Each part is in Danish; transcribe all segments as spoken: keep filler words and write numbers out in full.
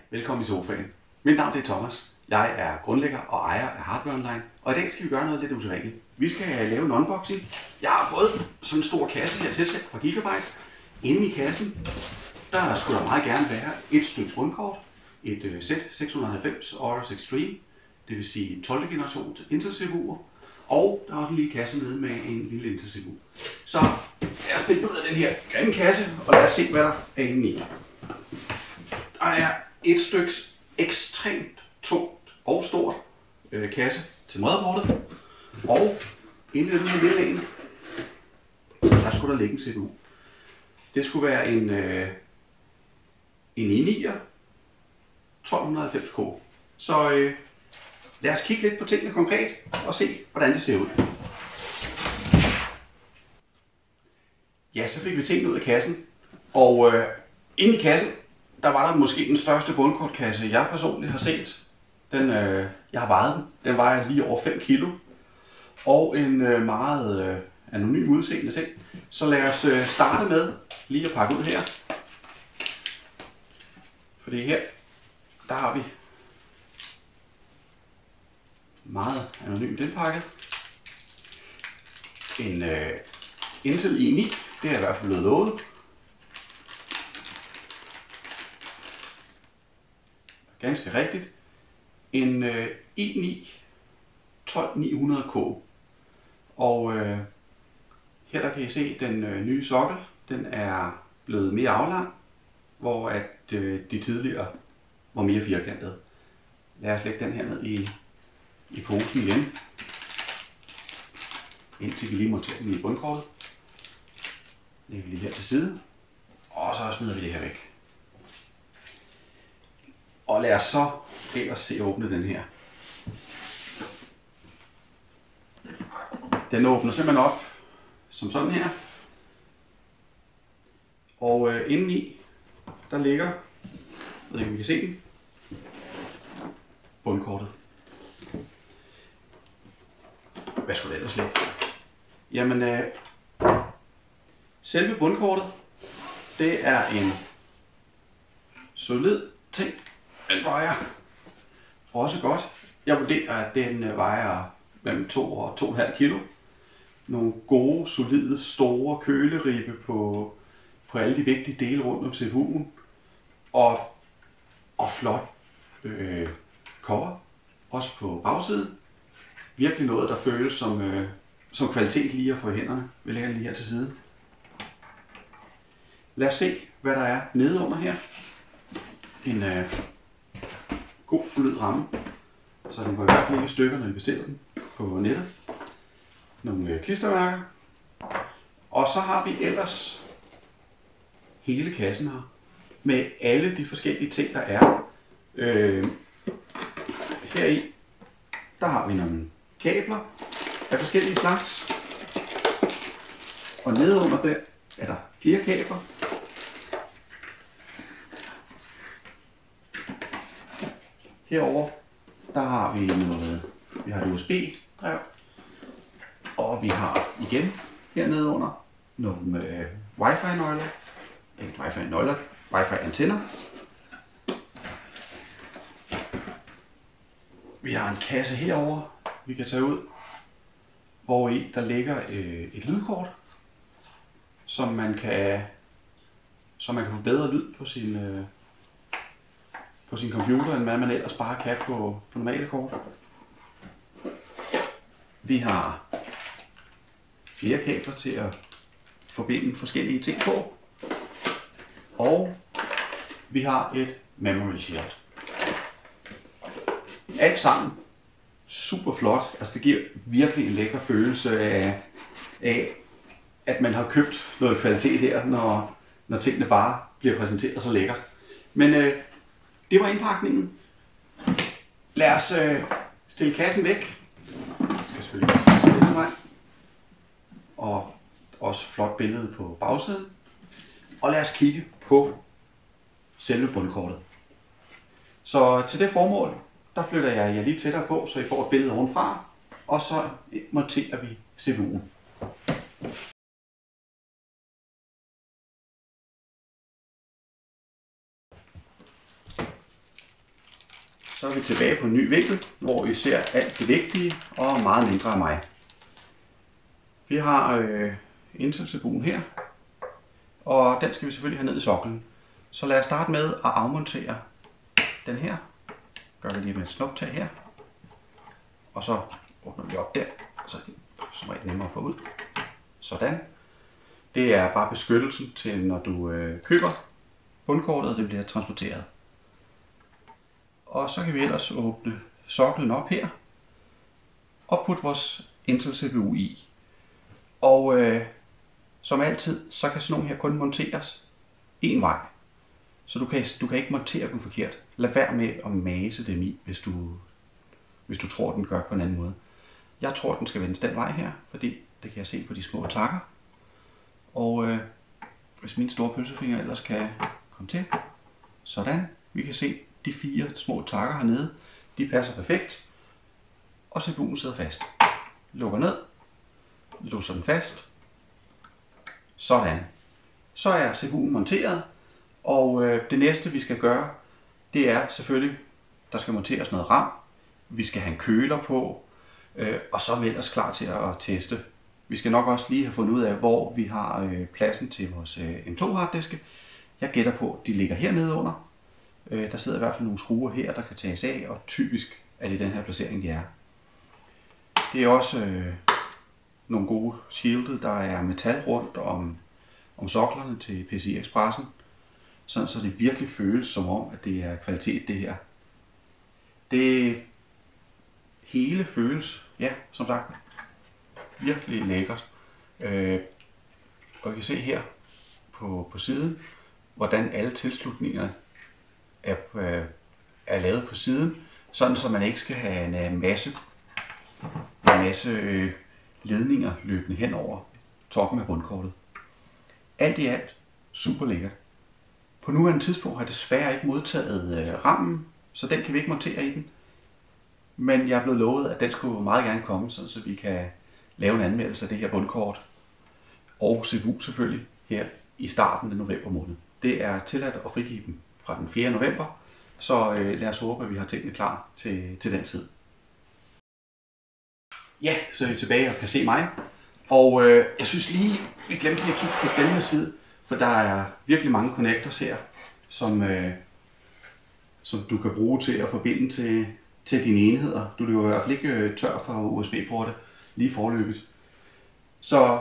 Velkommen i sofaen. Mit navn er Thomas. Jeg er grundlægger og ejer af Hardware Online, og i dag skal vi gøre noget lidt usædvanligt. Vi skal lave en unboxing. Jeg har fået sådan en stor kasse her tilsendt fra Gigabyte. Inde i kassen, der skulle der meget gerne være et stykke bundkort, et Z seks hundrede og halvfems Aorus Extreme, det vil sige tolvte generation Intel C P U'er, og der er også en lille kasse med med en lille Intel C P U. Så lad os pille ud af den her grimme kasse, og lad os se, hvad der er inde i. Der er et stykke ekstremt tungt og stort øh, kasse til motherboardet, og inde i den her lille en, der skulle der ligge en C P U. Det skulle være en, øh, en i ni'er tolv halvfems K. Så øh, lad os kigge lidt på tingene konkret og se, hvordan det ser ud. Ja, så fik vi tingene ud af kassen, og øh, inde i kassen, der var der måske den største bundkortkasse, jeg personligt har set. Den, øh, jeg har vejet den. Den vejer lige over fem kilo. Og en øh, meget øh, anonym udseende ting. Så lad os øh, starte med lige at pakke ud her. Fordi her, der har vi meget anonymt indpakket. En øh, Intel i ni, det er i hvert fald blevet lovet. Ganske rigtigt. En øh, i ni tolv ni hundrede K. Og øh, her der kan I se den øh, nye sokkel. Den er blevet mere aflang, hvor at øh, de tidligere var mere firkantede. Lad os lægge den her ned i, i posen igen, indtil vi lige monterer den i bundkortet. Lægger vi lige her til side, og så smider vi det her væk. Og lad os så ellers se at åbne den her. Den åbner simpelthen op som sådan her. Og øh, indeni, der ligger, jeg ved ikke om I kan se den, bundkortet. Hvad skulle det ellers ligge? Jamen, øh, selve bundkortet, det er en solid ting. Den vejer også godt. Jeg vurderer, at den vejer mellem to og to komma fem kilo. Nogle gode, solide, store køleribbe på, på alle de vigtige dele rundt om C P U'en. Og, og flot øh, cover, også på bagsiden. Virkelig noget, der føles som, øh, som kvalitet lige at få i hænderne. Vi lægger den lige her til side. Lad os se, hvad der er nede under her. En øh, god, solid ramme, så den går i hvert fald ikke i stykker, når I bestiller den på nettet. Nogle øh, klistermærker. Og så har vi ellers hele kassen her, med alle de forskellige ting, der er. Øh, heri, der har vi nogle kabler af forskellige slags. Og nede under der er der flere kabler. Herover der har vi noget, vi har et U S B-drev, og vi har igen hernede under nogle øh, Wi-Fi-nøgler, ikke Wi-Fi-nøgler, Wi-Fi-antenner. Vi har en kasse herover, vi kan tage ud, hvor i der ligger øh, et lydkort, som man kan, så man kan få bedre lyd på sin øh, på sin computer, end hvad man ellers bare kan på, på normale kort. Vi har flere kabler til at forbinde forskellige ting på. Og vi har et memory shield. Alt sammen super flot. Altså det giver virkelig en lækker følelse af, af at man har købt noget kvalitet her, når, når tingene bare bliver præsenteret så lækkert. Men øh, det var indpakningen. Lad os øh, stille kassen væk. Jeg skal selvfølgelig stille mig. Og også flot billede på bagsiden. Og lad os kigge på selve bundkortet. Så til det formål, der flytter jeg jer lige tættere på, så I får et billede ovenfra. Og så monterer vi C P U'en. Så er vi tilbage på en ny vinkel, hvor vi ser alt det vigtige og meget mindre af mig. Vi har øh, indtægtsbuen her, og den skal vi selvfølgelig have ned i soklen. Så lad os starte med at afmontere den her. Gør vi lige med et snuptag her. Og så åbner vi op der, så er det som regel nemmere at få ud. Sådan. Det er bare beskyttelsen til, når du øh, køber bundkortet, og det bliver transporteret. Og så kan vi ellers åbne soklen op her, og putte vores Intel C P U i. Og øh, som altid, så kan sådan nogle her kun monteres en vej. Så du kan, du kan ikke montere dem forkert. Lad være med at mase dem i, hvis du, hvis du tror, den gør på en anden måde. Jeg tror, den skal vendes den vej her, fordi det kan jeg se på de små takker. Og øh, hvis mine store pølsefinger ellers kan komme til. Sådan. Vi kan se de fire små takker hernede. De passer perfekt. Og C P U'en sidder fast. Lukker ned. Låser den fast. Sådan. Så er C P U'en monteret. Og øh, det næste vi skal gøre, det er selvfølgelig, der skal monteres noget RAM. Vi skal have en køler på. Øh, og så er vi ellers klar til at teste. Vi skal nok også lige have fundet ud af, hvor vi har øh, pladsen til vores øh, M to harddiske. Jeg gætter på, at de ligger hernede under. Øh, der sidder i hvert fald nogle skruer her, der kan tages af, og typisk er det den her placering, de er. Det er også øh, nogle gode shielded, der er metal rundt om, om soklerne til P C I Expressen, sådan så det virkelig føles som om, at det er kvalitet det her. Det hele føles, ja, som sagt, virkelig lækkert. Øh, og vi kan se her på, på siden, hvordan alle tilslutningerne er, øh, er lavet på siden, sådan så man ikke skal have en masse, en masse øh, ledninger løbende hen over toppen af bundkortet. Alt i alt super lækkert. På nuværende tidspunkt har jeg desværre ikke modtaget øh, rammen, så den kan vi ikke montere i den. Men jeg er blevet lovet, at den skulle meget gerne komme, så vi kan lave en anmeldelse af det her bundkort. Og C P U selvfølgelig her i starten af november måned. Det er tilladt at frigive dem fra den fjerde november, så øh, lad os håbe, at vi har tingene klar til, til den tid. Ja, så er vi tilbage og kan se mig. Og øh, jeg synes lige, vi glemte lige at kigge på den her side, for der er virkelig mange connectors her, som, øh, som du kan bruge til at forbinde til, til dine enheder. Du løber i hvert fald ikke tør for U S B-porte lige forløbet. Så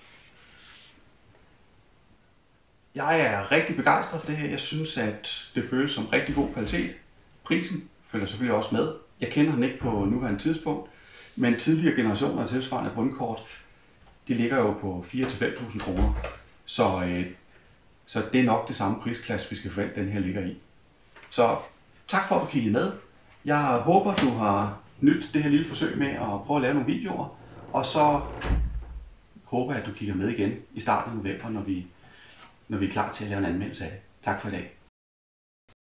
jeg er rigtig begejstret for det her. Jeg synes, at det føles som rigtig god kvalitet. Prisen følger selvfølgelig også med. Jeg kender den ikke på nuværende tidspunkt, men tidligere generationer af tilsvarende bundkort, de ligger jo på fire til fem tusind kroner. Så, øh, så det er nok det samme prisklasse, vi skal forvente, den her ligger i. Så tak for, at du kiggede med. Jeg håber, du har nydt det her lille forsøg med at prøve at lave nogle videoer. Og så håber jeg, at du kigger med igen i starten af november, når vi, når vi er klar til at lave en anmeldelse af det. Tak for i dag.